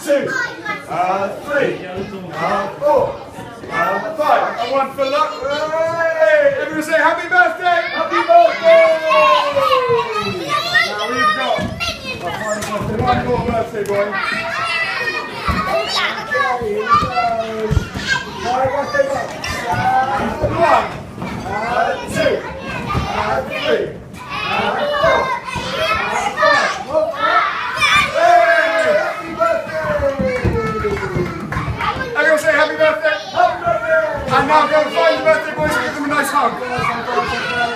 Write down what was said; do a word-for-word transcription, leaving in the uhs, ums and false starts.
two, uh, three, uh, four, uh, five, and one for luck. Hey! Everyone say happy birthday! Happy birthday! Now we've got one more birthday boy. Okay, here we go. Happy birthday boy. Uh, one, uh, two, uh, three.